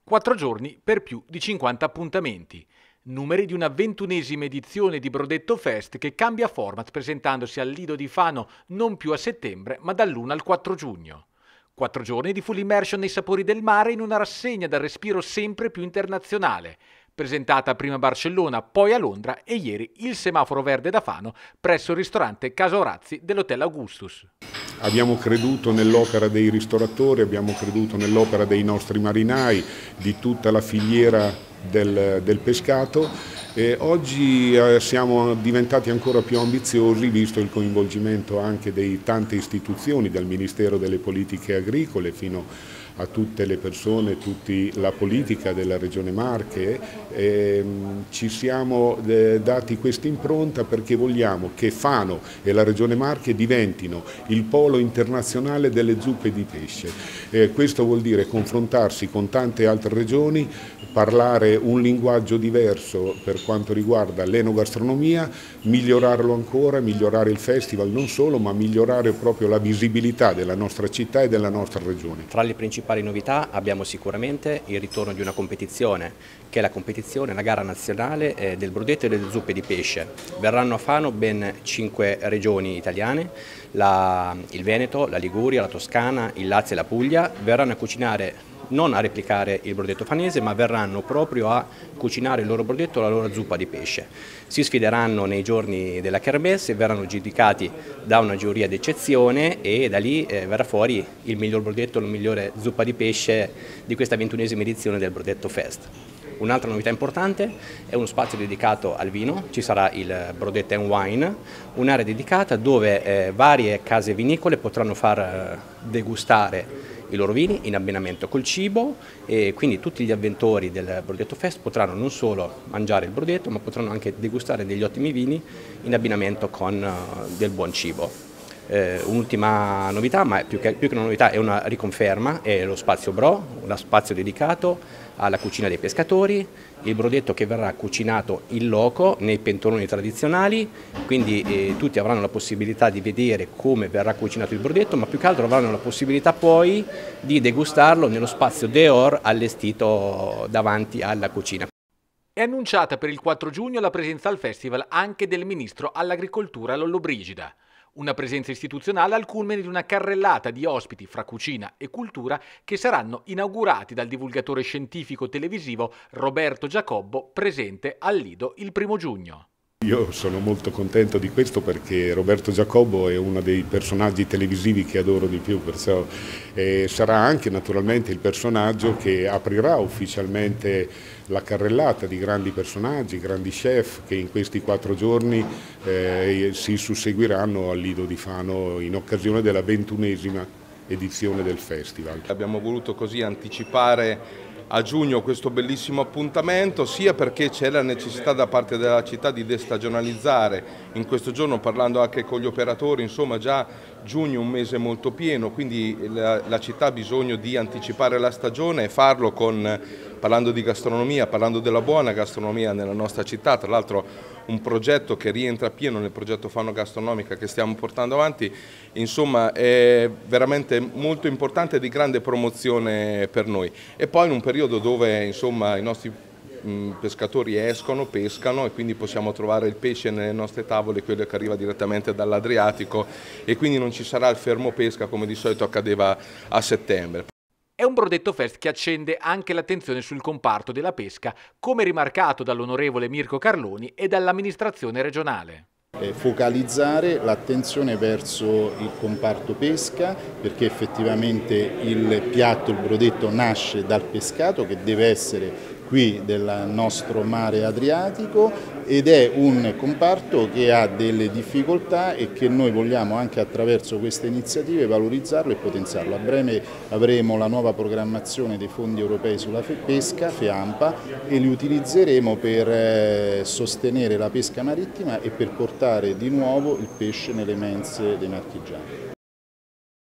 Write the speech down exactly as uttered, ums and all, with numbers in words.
Quattro giorni per più di cinquanta appuntamenti. Numeri di una ventunesima edizione di Brodetto Fest che cambia format presentandosi al Lido di Fano non più a settembre ma dall'uno al quattro giugno. Quattro giorni di full immersion nei sapori del mare in una rassegna dal respiro sempre più internazionale, presentata prima a Barcellona, poi a Londra e ieri il semaforo verde da Fano presso il ristorante Casa Orazzi dell'Hotel Augustus. Abbiamo creduto nell'opera dei ristoratori, abbiamo creduto nell'opera dei nostri marinai, di tutta la filiera del, del pescato e oggi eh, siamo diventati ancora più ambiziosi visto il coinvolgimento anche di tante istituzioni, dal Ministero delle Politiche Agricole fino a tutte le persone, tutta la politica della Regione Marche. E, mh, ci siamo eh, dati questa impronta perché vogliamo che Fano e la Regione Marche diventino il polo internazionale delle zuppe di pesce. Eh, questo vuol dire confrontarsi con tante altre regioni, parlare un linguaggio diverso per quanto riguarda l'enogastronomia, migliorarlo ancora, migliorare il festival non solo, ma migliorare proprio la visibilità della nostra città e della nostra regione. Tra le principali novità abbiamo sicuramente il ritorno di una competizione, che è la competizione, la gara nazionale del brodetto e delle zuppe di pesce. Verranno a Fano ben cinque regioni italiane, la, il Veneto, la Liguria, la Toscana, il Lazio e la Puglia, verranno a cucinare non a replicare il brodetto fanese, ma verranno proprio a cucinare il loro brodetto, la loro zuppa di pesce. Si sfideranno nei giorni della kermesse, verranno giudicati da una giuria d'eccezione e da lì eh, verrà fuori il miglior brodetto, la migliore zuppa di pesce di questa ventunesima edizione del Brodetto Fest. Un'altra novità importante è uno spazio dedicato al vino, ci sarà il Brodetto and Wine, un'area dedicata dove eh, varie case vinicole potranno far eh, degustare i loro vini in abbinamento col cibo e quindi tutti gli avventori del Brodetto Fest potranno non solo mangiare il brodetto ma potranno anche degustare degli ottimi vini in abbinamento con uh, del buon cibo. Eh, un'ultima novità, ma più che, più che una novità è una riconferma, è lo spazio Bro, uno spazio dedicato alla cucina dei pescatori, il brodetto che verrà cucinato in loco nei pentoloni tradizionali, quindi eh, tutti avranno la possibilità di vedere come verrà cucinato il brodetto, ma più che altro avranno la possibilità poi di degustarlo nello spazio dehors allestito davanti alla cucina. È annunciata per il quattro giugno la presenza al festival anche del ministro all'agricoltura Lollobrigida. Una presenza istituzionale al culmine di una carrellata di ospiti fra cucina e cultura che saranno inaugurati dal divulgatore scientifico televisivo Roberto Giacobbo, presente al Lido il primo giugno. Io sono molto contento di questo perché Roberto Giacobbo è uno dei personaggi televisivi che adoro di più, perciò eh, sarà anche naturalmente il personaggio che aprirà ufficialmente la carrellata di grandi personaggi, grandi chef che in questi quattro giorni eh, si susseguiranno al Lido di Fano in occasione della ventunesima edizione del festival. Abbiamo voluto così anticipare a giugno questo bellissimo appuntamento, sia perché c'è la necessità da parte della città di destagionalizzare, in questo giorno parlando anche con gli operatori, insomma già giugno è un mese molto pieno, quindi la, la città ha bisogno di anticipare la stagione e farlo con, parlando di gastronomia, parlando della buona gastronomia nella nostra città, tra l'altro un progetto che rientra pieno nel progetto Fano Gastronomica che stiamo portando avanti, insomma è veramente molto importante e di grande promozione per noi. E poi in un periodo dove insomma i nostri pescatori escono, pescano e quindi possiamo trovare il pesce nelle nostre tavole, quello che arriva direttamente dall'Adriatico e quindi non ci sarà il fermo pesca come di solito accadeva a settembre. È un Brodetto Fest che accende anche l'attenzione sul comparto della pesca, come rimarcato dall'onorevole Mirko Carloni e dall'amministrazione regionale. Focalizzare l'attenzione verso il comparto pesca perché effettivamente il piatto, il brodetto nasce dal pescato che deve essere qui del nostro mare Adriatico ed è un comparto che ha delle difficoltà e che noi vogliamo anche attraverso queste iniziative valorizzarlo e potenziarlo. A breve avremo la nuova programmazione dei fondi europei sulla pesca, FEAMPA, e li utilizzeremo per sostenere la pesca marittima e per portare di nuovo il pesce nelle mense dei marchigiani.